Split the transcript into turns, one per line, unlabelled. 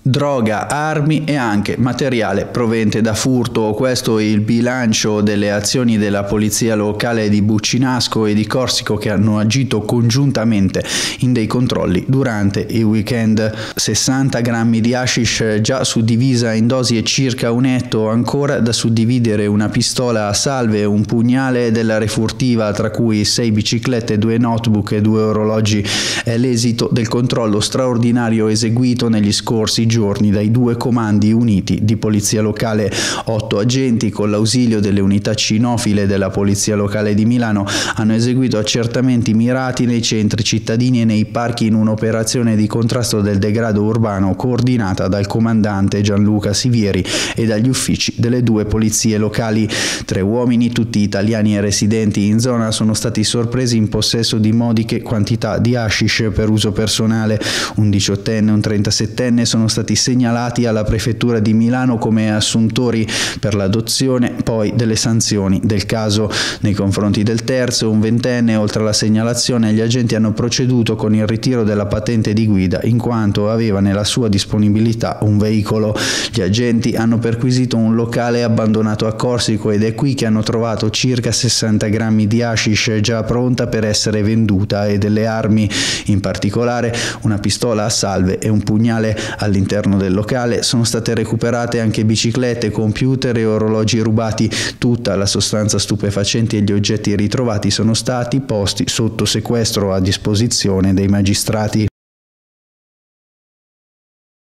droga, armi e anche materiale proveniente da furto. Questo è il bilancio delle azioni della polizia locale di Buccinasco e di Corsico, che hanno agito congiuntamente in dei controlli durante il weekend. 60 grammi di hashish già suddivisa in dosi e circa un etto ancora da suddividere, una pistola a salve e un pugnale della refurtiva, tra cui 6 biciclette, 2 notebook e 2 orologi. È l'esito del controllo straordinario eseguito negli scorsi giorni dai 2 comandi uniti di polizia locale. 8 agenti, con l'ausilio delle unità cinofile della polizia locale di Milano, hanno eseguito accertamenti mirati nei centri cittadini e nei parchi in un'operazione di contrasto del degrado urbano coordinata dal comandante Gianluca Sivieri e dagli uffici delle 2 polizie locali. 3 uomini, tutti italiani e residenti in zona, sono stati sorpresi in possesso di modiche quantità di hashish per uso personale. Un 18enne e un 37enne sono stati segnalati alla prefettura di Milano come assuntori per l'adozione poi delle sanzioni del caso. Nei confronti del terzo, un 20enne, oltre alla segnalazione, gli agenti hanno proceduto con il ritiro della patente di guida in quanto aveva nella sua disponibilità un veicolo. Gli agenti hanno perquisito un locale abbandonato a Corsico ed è qui che hanno trovato circa 60 grammi di hashish già pronta per essere venduta e delle armi, in particolare una pistola a salve e un pugnale. All'interno del locale sono state recuperate anche biciclette, computer e orologi rubati. Tutta la sostanza stupefacente e gli oggetti ritrovati sono stati posti sotto sequestro a disposizione dei magistrati.